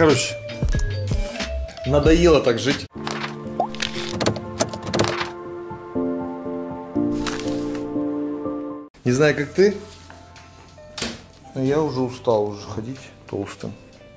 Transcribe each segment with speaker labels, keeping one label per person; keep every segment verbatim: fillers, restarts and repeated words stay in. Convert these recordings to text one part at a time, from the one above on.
Speaker 1: Короче, надоело так жить. Не знаю, как ты, но я уже устал уже ходить толстым.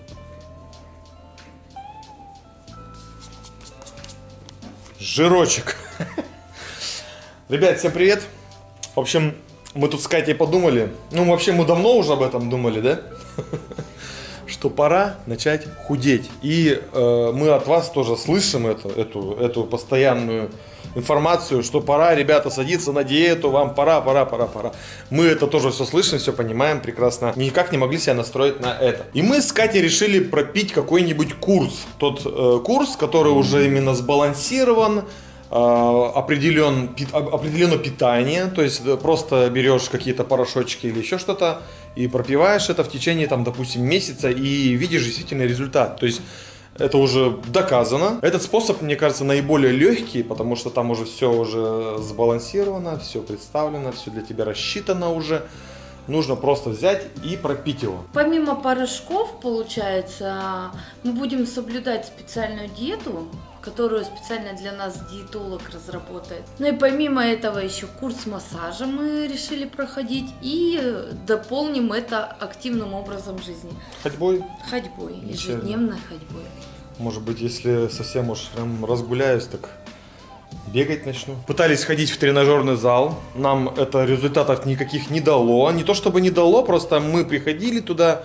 Speaker 1: Жирочек. Ребят, всем привет. В общем, мы тут с Катей подумали. Ну, вообще, мы давно уже об этом думали, да? Что пора начать худеть. И э, мы от вас тоже слышим это, эту, эту постоянную информацию, что пора, ребята, садиться на диету, вам пора, пора, пора, пора. Мы это тоже все слышим, все понимаем прекрасно. Никак не могли себя настроить на это. И мы с Катей решили пропить какой-нибудь курс. Тот э, курс, который уже именно сбалансирован, определен, определено питание, то есть просто берешь какие-то порошочки или еще что-то и пропиваешь это в течение, там, допустим, месяца и видишь действительно результат. То есть это уже доказано. Этот способ, мне кажется, наиболее легкий, потому что там уже все уже сбалансировано, все представлено, все для тебя рассчитано уже. Нужно просто взять и пропить его.
Speaker 2: Помимо порошков, получается, мы будем соблюдать специальную диету, которую специально для нас диетолог разработает. Ну и помимо этого еще курс массажа мы решили проходить и дополним это активным образом жизни.
Speaker 1: Ходьбой?
Speaker 2: Ходьбой, ежедневной ходьбой.
Speaker 1: Может быть, если совсем уж прям разгуляюсь, так бегать начну. Пытались ходить в тренажерный зал, нам это результатов никаких не дало. Не то чтобы не дало, просто мы приходили туда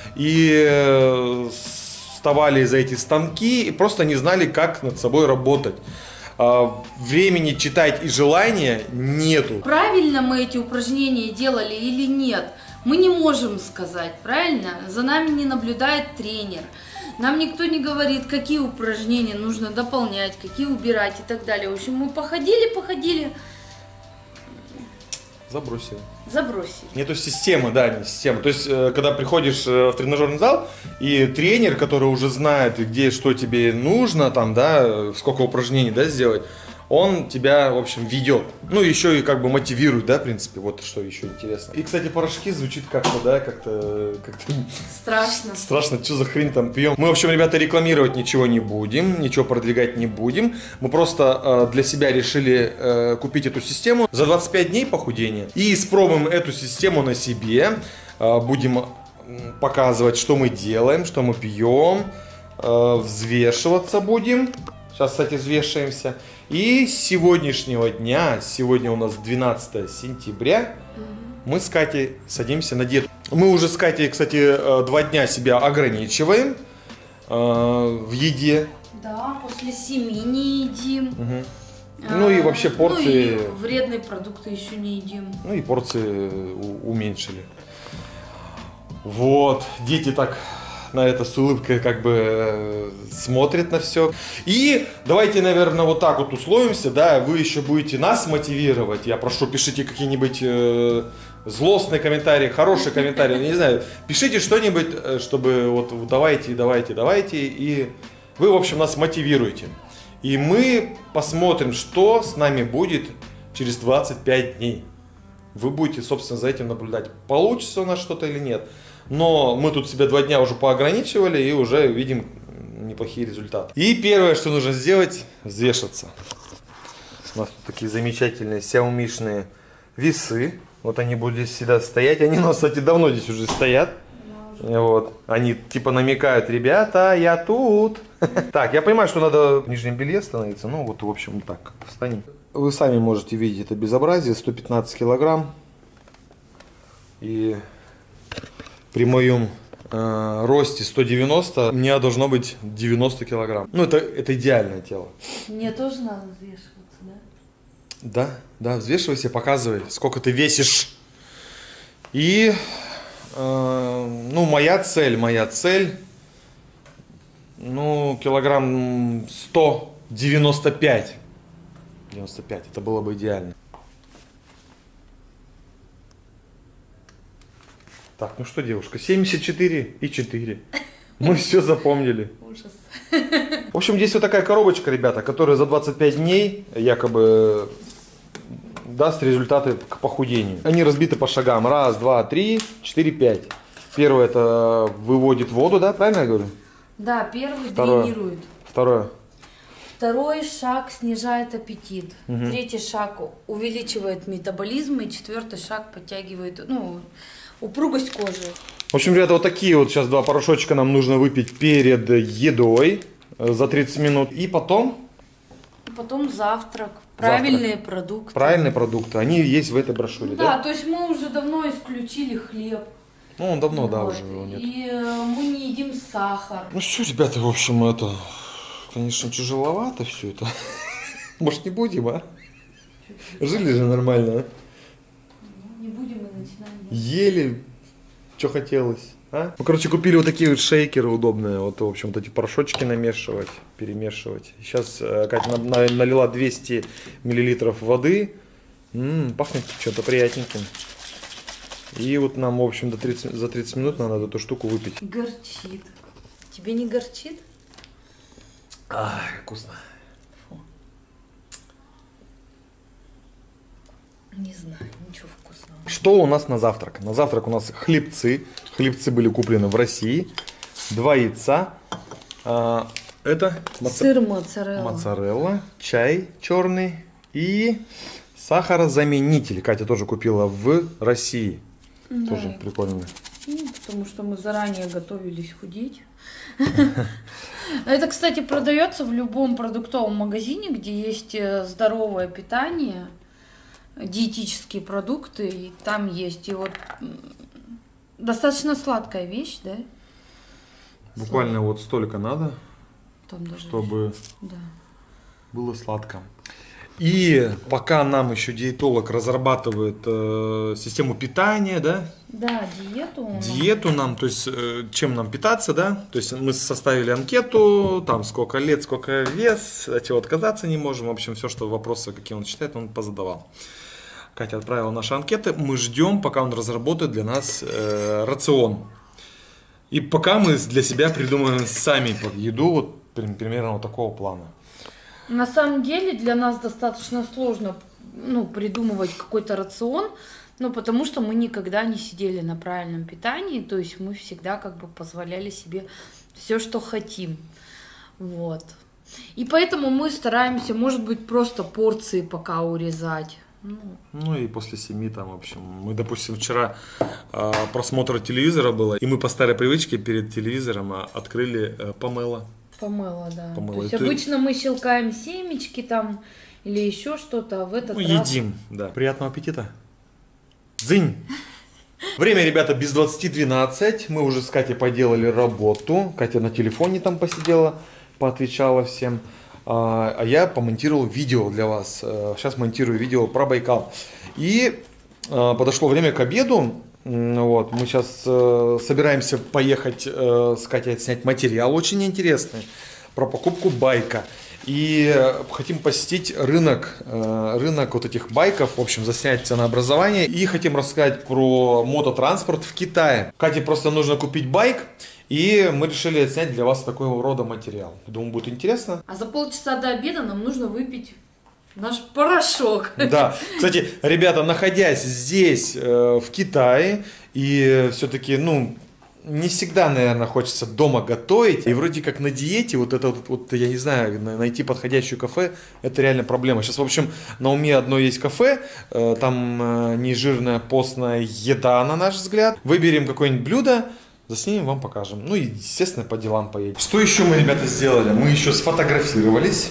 Speaker 1: и вставали за эти станки и просто не знали, как над собой работать. Времени читать и желания нету.
Speaker 2: Правильно мы эти упражнения делали или нет, мы не можем сказать, правильно? За нами не наблюдает тренер. Нам никто не говорит, какие упражнения нужно дополнять, какие убирать и так далее. В общем, мы походили, походили.
Speaker 1: Забросили.
Speaker 2: Забросили.
Speaker 1: Нету системы, да, не система. То есть, когда приходишь в тренажерный зал, и тренер, который уже знает, где что тебе нужно, там, да, сколько упражнений, да, сделать, он тебя, в общем, ведет. Ну, еще и как бы мотивирует, да, в принципе, вот что еще интересно. И, кстати, порошки звучит как-то, да, как-то... как-то
Speaker 2: страшно.
Speaker 1: Страшно, что за хрень там пьем. Мы, в общем, ребята, рекламировать ничего не будем, ничего продвигать не будем. Мы просто э, для себя решили э, купить эту систему за двадцать пять дней похудения. И испробуем эту систему на себе. Э, будем показывать, что мы делаем, что мы пьем. Э, взвешиваться будем. Сейчас, кстати, взвешиваемся. И с сегодняшнего дня, сегодня у нас двенадцатое сентября, мы с Катей садимся на диету. Мы уже с Катей, кстати, два дня себя ограничиваем э, в еде.
Speaker 2: Да, после семи не едим.
Speaker 1: Угу. Ну и вообще порции...
Speaker 2: Ну и вредные продукты еще не едим.
Speaker 1: Ну и порции уменьшили. Вот, дети так... на это с улыбкой как бы э, смотрит на все. И давайте, наверное, вот так вот условимся, да, вы еще будете нас мотивировать. Я прошу, пишите какие-нибудь э, злостные комментарии, хорошие комментарии, не знаю, пишите что-нибудь, чтобы вот давайте, давайте, давайте, и вы, в общем, нас мотивируете. И мы посмотрим, что с нами будет через двадцать пять дней. Вы будете, собственно, за этим наблюдать, получится у нас что-то или нет. Но мы тут себя два дня уже поограничивали и уже видим неплохие результаты. И первое, что нужно сделать, взвешиваться. У нас тут такие замечательные сяомишные весы. Вот они будут здесь всегда стоять. Они у нас, кстати, давно здесь уже стоят. Вот. Они типа намекают: ребята, я тут. Так, я понимаю, что надо в нижнем белье становиться. Ну вот, в общем, так, встанем. Вы сами можете видеть это безобразие. сто пятнадцать килограмм. И... при моем э, росте сто девяносто, у меня должно быть девяносто килограмм. Ну, это, это идеальное тело.
Speaker 2: Мне тоже надо взвешиваться, да?
Speaker 1: Да, да, взвешивайся, показывай, сколько ты весишь. И, э, ну, моя цель, моя цель, ну, килограмм сто девяносто пять. девяносто пять, это было бы идеально. Так, ну что, девушка, семьдесят четыре и четыре. Мы все запомнили.
Speaker 2: Ужас.
Speaker 1: В общем, здесь вот такая коробочка, ребята, которая за двадцать пять дней якобы даст результаты к похудению. Они разбиты по шагам. Раз, два, три, четыре, пять. Первое — это выводит воду, да, правильно я говорю?
Speaker 2: Да, первый
Speaker 1: Второе.
Speaker 2: дренирует.
Speaker 1: Второе.
Speaker 2: Второй шаг снижает аппетит.
Speaker 1: Угу.
Speaker 2: Третий шаг увеличивает метаболизм. И четвертый шаг подтягивает, ну, упругость кожи.
Speaker 1: В общем, ребята, вот такие вот сейчас два порошочка нам нужно выпить перед едой за тридцать минут. И потом...
Speaker 2: Потом завтрак. Правильные завтрак. продукты.
Speaker 1: Правильные продукты. Они есть в этой брошюре,
Speaker 2: ну,
Speaker 1: да?
Speaker 2: Да, то есть мы уже давно исключили хлеб.
Speaker 1: Ну, он давно,
Speaker 2: вот.
Speaker 1: да, уже его нет.
Speaker 2: И э, мы не едим сахар.
Speaker 1: Ну что, ребята, в общем, это, конечно, тяжеловато все это. Может, не будем, а? Жили же нормально, а?
Speaker 2: Ну, не будем и начинаем.
Speaker 1: Ели, что хотелось, а? Ну, короче, купили вот такие вот шейкеры удобные. Вот, в общем, вот эти порошочки намешивать, перемешивать. Сейчас Катя налила двести миллилитров воды. М-м, пахнет что-то приятненьким. И вот нам, в общем, до тридцати, за тридцать минут надо эту штуку выпить.
Speaker 2: Горчит. Тебе не горчит?
Speaker 1: Ай, вкусно.
Speaker 2: Фу. Не знаю, ничего вкусного.
Speaker 1: Что у нас на завтрак? На завтрак у нас хлебцы. Хлебцы были куплены в России. Два яйца. А, это моца...
Speaker 2: сыр моцарелла.
Speaker 1: моцарелла, чай черный и сахарозаменитель. Катя тоже купила в России.
Speaker 2: Да.
Speaker 1: Тоже прикольно.
Speaker 2: Ну, потому что мы заранее готовились худеть. Это, кстати, продается в любом продуктовом магазине, где есть здоровое питание, диетические продукты, и там есть. И вот достаточно сладкая вещь, да?
Speaker 1: Буквально вот столько надо,
Speaker 2: там даже
Speaker 1: чтобы
Speaker 2: да.
Speaker 1: было сладко. И пока нам еще диетолог разрабатывает э, систему питания, да?
Speaker 2: Да, диету.
Speaker 1: Диету нам, то есть э, чем нам питаться, да? То есть мы составили анкету, там сколько лет, сколько вес, от чего отказаться не можем. В общем, все, что вопросы, какие он считает, он позадавал. Катя отправила наши анкеты, мы ждем, пока он разработает для нас э, рацион. И пока мы для себя придумаем сами еду, вот примерно вот такого плана.
Speaker 2: На самом деле для нас достаточно сложно, ну, придумывать какой-то рацион, ну, потому что мы никогда не сидели на правильном питании, то есть мы всегда как бы позволяли себе все, что хотим, вот. И поэтому мы стараемся, может быть, просто порции пока урезать. Ну,
Speaker 1: ну и после семи там, в общем, мы, допустим, вчера э, просмотр телевизора было, и мы по старой привычке перед телевизором э, открыли э, помело.
Speaker 2: Помыло, да.
Speaker 1: Помыло.
Speaker 2: То есть
Speaker 1: Это...
Speaker 2: обычно мы щелкаем семечки там или еще что-то, а в этот
Speaker 1: ну,
Speaker 2: раз...
Speaker 1: едим, да. Приятного аппетита. Дзынь. Время, ребята, без двадцати двенадцать. Мы уже с Катей поделали работу. Катя на телефоне там посидела, поотвечала всем. А я помонтировал видео для вас. Сейчас монтирую видео про Байкал. И подошло время к обеду. Вот, мы сейчас э, собираемся поехать э, с Катей снять материал очень интересный про покупку байка. И э, хотим посетить рынок, э, рынок вот этих байков, в общем, заснять ценообразование. И хотим рассказать про мототранспорт в Китае. Кате просто нужно купить байк, и мы решили отснять для вас такого рода материал. Думаю, будет интересно.
Speaker 2: А за полчаса до обеда нам нужно выпить наш порошок.
Speaker 1: Да, кстати, ребята, находясь здесь, э, в Китае, и все-таки, ну, не всегда, наверное, хочется дома готовить, и вроде как на диете, вот это вот, вот, я не знаю, найти подходящее кафе, это реально проблема. Сейчас, в общем, на уме одно есть кафе, э, там э, нежирная постная еда, на наш взгляд. Выберем какое-нибудь блюдо, заснимем, вам покажем. Ну и, естественно, по делам поедем. Что еще мы, ребята, сделали? Мы еще сфотографировались.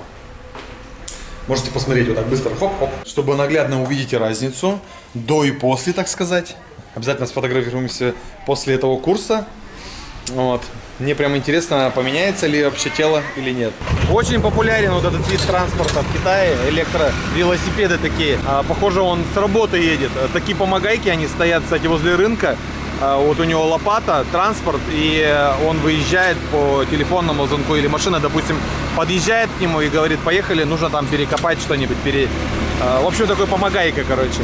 Speaker 1: Можете посмотреть вот так быстро, хоп-хоп, чтобы наглядно увидеть разницу до и после, так сказать. Обязательно сфотографируемся после этого курса. Вот. Мне прям интересно, поменяется ли вообще тело или нет. Очень популярен вот этот вид транспорта в Китае, электровелосипеды такие. А, похоже, он с работы едет. Такие помогайки, они стоят, кстати, возле рынка. Вот у него лопата, транспорт, и он выезжает по телефонному звонку, или машина, допустим, подъезжает к нему и говорит: поехали, нужно там перекопать что-нибудь. Пере... В общем, такой помогайка, короче.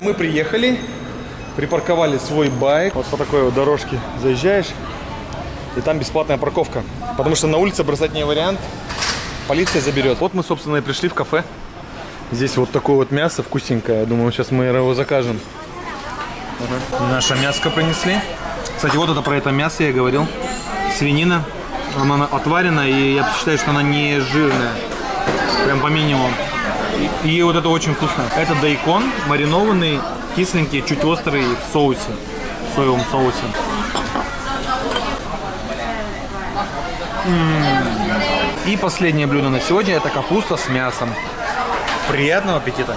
Speaker 1: Мы приехали, припарковали свой байк. Вот по такой вот дорожке заезжаешь, и там бесплатная парковка. Потому что на улице бросать не вариант, полиция заберет. Вот мы, собственно, и пришли в кафе. Здесь вот такое вот мясо вкусненькое. Я думаю, сейчас мы его закажем. Ага. Наше мяско принесли. Кстати, вот это про это мясо я говорил. Свинина. Она отварена, и я считаю, что она не жирная. Прям по минимуму. И, и вот это очень вкусно. Это бейкон, маринованный, кисленький, чуть острый в соусе. В соевом соусе. М-м-м. И последнее блюдо на сегодня — это капуста с мясом. Приятного аппетита!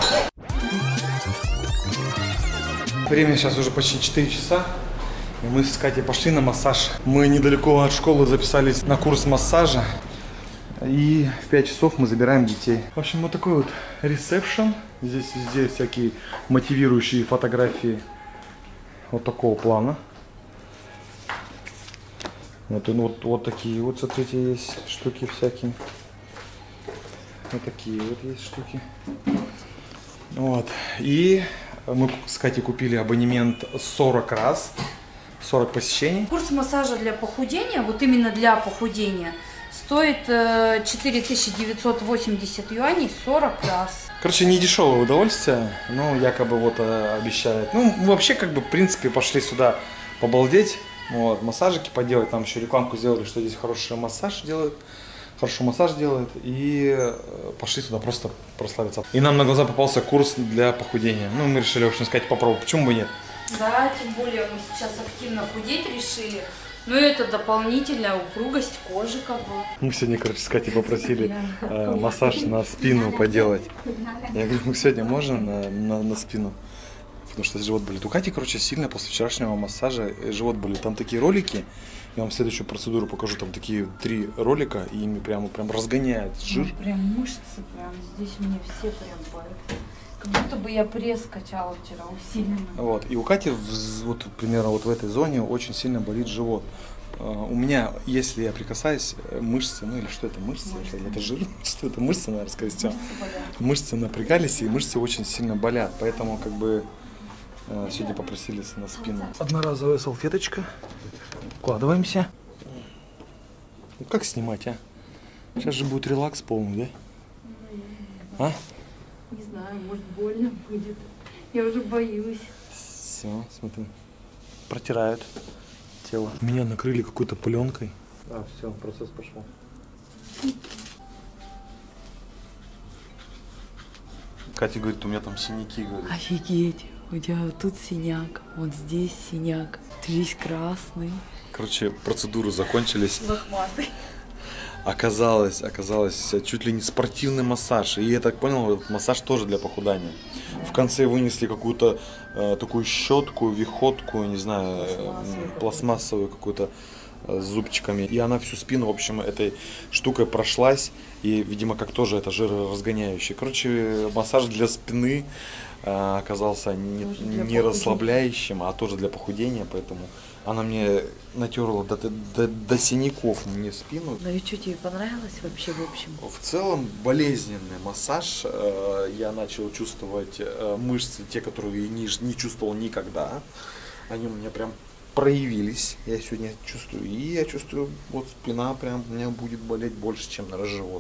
Speaker 1: Время сейчас уже почти четыре часа. И мы с Катей пошли на массаж. Мы недалеко от школы записались на курс массажа. И в пять часов мы забираем детей. В общем, вот такой вот ресепшн. Здесь везде всякие мотивирующие фотографии вот такого плана. Вот, вот, вот такие вот, смотрите, есть штуки всякие. Вот такие вот есть штуки. Вот. И мы с Катей купили абонемент сорок раз. сорок посещений.
Speaker 2: Курс массажа для похудения, вот именно для похудения, стоит четыре тысячи девятьсот восемьдесят юаней сорок раз.
Speaker 1: Короче, не дешевое удовольствие, но якобы вот обещают. Ну, вообще, как бы, в принципе, пошли сюда побалдеть, вот, массажики поделать. Там еще рекламку сделали, что здесь хороший массаж делают. Хорошо массаж делают, и пошли сюда просто прославиться. И нам на глаза попался курс для похудения. Ну, мы решили, в общем, сказать, попробовать, почему бы нет. Да,
Speaker 2: тем более мы сейчас активно худеть решили. Ну, это дополнительная упругость кожи, как бы.
Speaker 1: Мы сегодня, короче, с Катей попросили э, массаж на спину поделать. Я говорю, мы сегодня можно на, на, на спину? Потому что живот болит. У Кати, короче, сильно после вчерашнего массажа живот болит. Там такие ролики. Я вам следующую процедуру покажу. Там такие три ролика, и ими прямо прям разгоняет жир.
Speaker 2: Ну, прям мышцы, прям здесь мне все прям болят. Как будто бы я пресс качала вчера усиленно.
Speaker 1: Вот. И у Кати, вот примерно вот в этой зоне очень сильно болит живот. У меня, если я прикасаюсь, мышцы, ну или что это, мышцы? Мышцы. Это жир? Что это, мышцы, наверное, скорее всего. Мышцы, мышцы напрягались, и мышцы очень сильно болят. Поэтому, как бы, сегодня попросили на спину. Одноразовая салфеточка. Вкладываемся. Ну, как снимать, а? Сейчас же будет релакс полный, да? А?
Speaker 2: Не знаю, может больно будет. Я уже боюсь.
Speaker 1: Все, смотри. Протирают тело. Меня накрыли какой-то пленкой. А, все, процесс пошел. Катя говорит, у меня там синяки, говорит.
Speaker 2: Офигеть, у тебя вот тут синяк, вот здесь синяк. Ты весь красный.
Speaker 1: Короче, процедуры закончились.
Speaker 2: Лохматый.
Speaker 1: Оказалось, оказалось, чуть ли не спортивный массаж. И я так понял, этот массаж тоже для похудания. В конце вынесли какую-то э, такую щетку, виходку, не знаю, э, пластмассовую какую-то э, с зубчиками. И она всю спину, в общем, этой штукой прошлась. И, видимо, как тоже это жироразгоняющий. Короче, массаж для спины э, оказался не, не расслабляющим, а тоже для похудения, поэтому... Она мне натерла до, до, до синяков мне спину.
Speaker 2: Ну и что, тебе понравилось вообще в общем?
Speaker 1: В целом болезненный массаж. Я начал чувствовать мышцы, те, которые я не, не чувствовал никогда. Они у меня прям проявились. Я сегодня чувствую. И я чувствую, вот спина прям у меня будет болеть больше, чем на живот.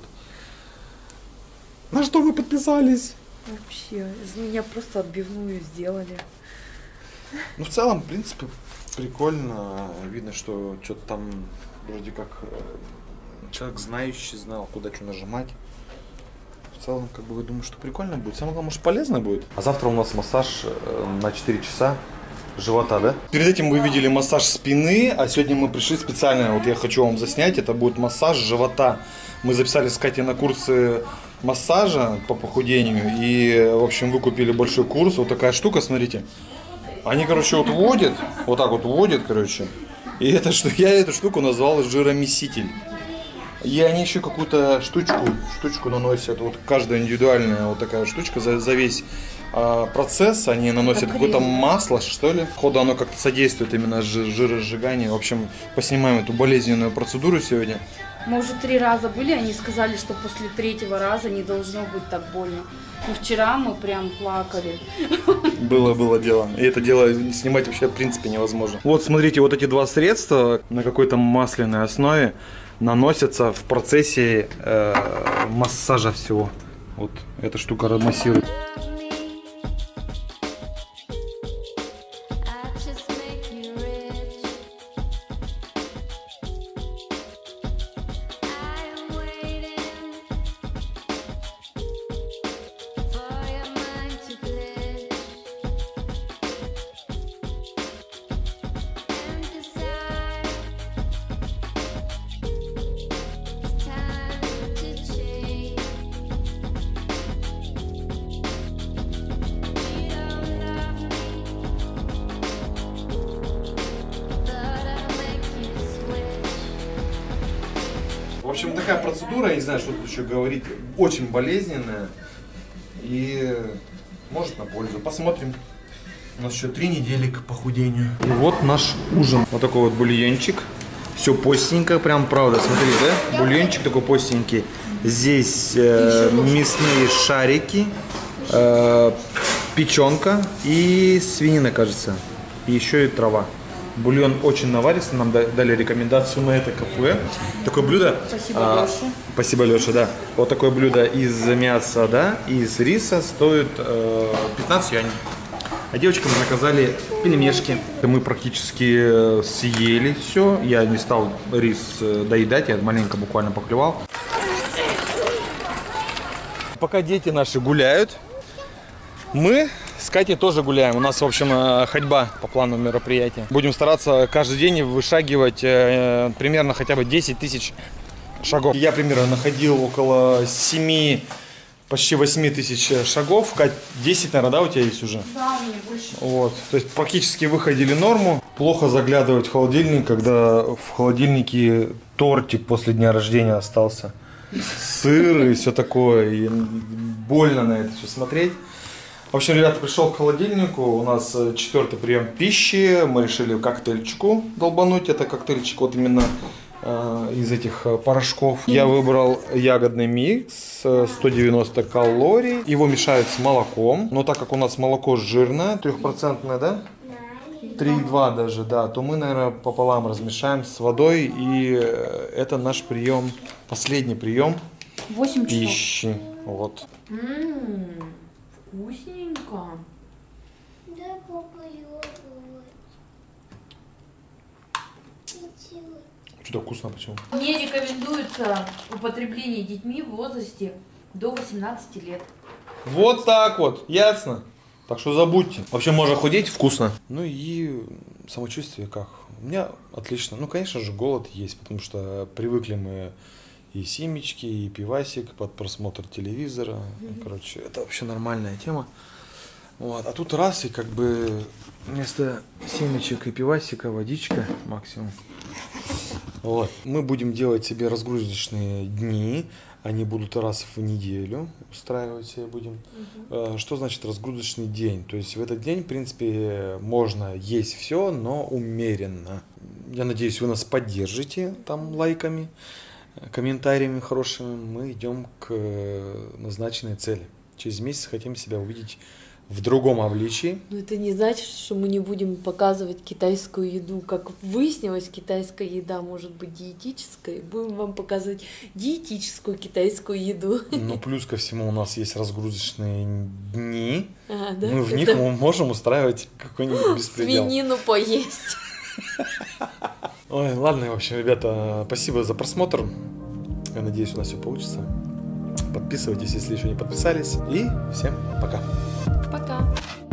Speaker 1: На что вы подписались?
Speaker 2: Вообще, из меня просто отбивную сделали.
Speaker 1: Ну, в целом, в принципе, прикольно. Видно, что что-то там вроде как человек знающий знал, куда что нажимать. В целом, как бы, я думаю, что прикольно будет. Самое главное, может, полезно будет. А завтра у нас массаж на четыре часа живота, да? Перед этим вы видели массаж спины, а сегодня мы пришли специально, вот я хочу вам заснять, это будет массаж живота. Мы записались с Катей на курсы массажа по похудению и, в общем, вы купили большой курс. Вот такая штука, смотрите. Они, короче, вот вводят, вот так вот вводят, короче. И это, что я эту штуку назвал жиромеситель. И они еще какую-то штучку, штучку наносят, вот каждая индивидуальная вот такая штучка за, за весь а, процесс. Они наносят какое-то масло, что ли. Походу оно как-то содействует именно жиросжиганию. В общем, поснимаем эту болезненную процедуру сегодня.
Speaker 2: Мы уже три раза были, они сказали, что после третьего раза не должно быть так больно. Но вчера мы прям плакали.
Speaker 1: Было, было дело. И это дело снимать вообще в принципе невозможно. Вот смотрите, вот эти два средства на какой-то масляной основе наносятся в процессе э, массажа всего. Вот эта штука массирует. В общем, такая процедура, я не знаю, что тут еще говорить, очень болезненная и может на пользу. Посмотрим. У нас еще три недели к похудению. И вот наш ужин. Вот такой вот бульончик. Все постненько, прям правда, смотри, да? Бульончик такой постненький. Здесь э, мясные шарики, э, печенка и свинина, кажется. И еще и трава. Бульон очень наваристый, нам дали рекомендацию на это кафе. Такое блюдо.
Speaker 2: Спасибо,
Speaker 1: а,
Speaker 2: Леша.
Speaker 1: Спасибо, Леша, да. Вот такое блюдо из мяса, да, из риса стоит э, пятнадцать юаней. А девочкам заказали пельмешки. Мы практически съели все. Я не стал рис доедать, я маленько буквально поклевал. Пока дети наши гуляют, мы с Катей тоже гуляем. У нас, в общем, ходьба по плану мероприятия. Будем стараться каждый день вышагивать э, примерно хотя бы десять тысяч шагов. Я примерно находил около семи, почти восьми тысяч шагов. Кать, десять, наверное, да, у тебя есть уже?
Speaker 2: Да, у меня больше.
Speaker 1: Вот, то есть практически выходили норму. Плохо заглядывать в холодильник, когда в холодильнике тортик после дня рождения остался. Сыр и все такое. И больно на это все смотреть. В общем, ребята, пришел к холодильнику, у нас четвертый прием пищи, мы решили коктейльчику долбануть, это коктейльчик вот именно э, из этих порошков. Я выбрал ягодный микс, сто девяносто калорий, его мешают с молоком, но так как у нас молоко жирное, трехпроцентное, да? три и два даже, да, то мы, наверное, пополам размешаем с водой, и это наш прием, последний прием
Speaker 2: восемь часов.
Speaker 1: пищи, вот.
Speaker 2: М-м-м. Вкусненько.
Speaker 3: Да, попробовать.
Speaker 1: Что-то вкусно, почему?
Speaker 2: Не рекомендуется употребление детьми в возрасте до восемнадцати лет.
Speaker 1: Вот так вот, ясно? Так что забудьте. Вообще можно худеть вкусно. Ну и самочувствие как? У меня отлично. Ну, конечно же, голод есть, потому что привыкли мы и семечки, и пивасик под просмотр телевизора. Mm-hmm. Короче, это вообще нормальная тема. Вот. А тут раз, и как бы вместо семечек и пивасика водичка максимум. Вот. Мы будем делать себе разгрузочные дни. Они будут раз в неделю устраивать себе будем. Uh-huh. Что значит разгрузочный день? То есть в этот день, в принципе, можно есть все, но умеренно. Я надеюсь, вы нас поддержите там лайками, комментариями хорошими. Мы идем к назначенной цели. Через месяц хотим себя увидеть в другом обличии.
Speaker 4: Но это не значит, что мы не будем показывать китайскую еду. Как выяснилось, китайская еда может быть диетической. Будем вам показывать диетическую китайскую еду.
Speaker 1: Ну, плюс ко всему у нас есть разгрузочные дни.
Speaker 4: А, да?
Speaker 1: Мы в них
Speaker 4: это...
Speaker 1: мы можем устраивать какой-нибудь беспредел.
Speaker 4: Свинину поесть.
Speaker 1: Ой, ладно, в общем, ребята, спасибо за просмотр. Я надеюсь, у нас все получится. Подписывайтесь, если еще не подписались. И всем пока.
Speaker 4: Пока.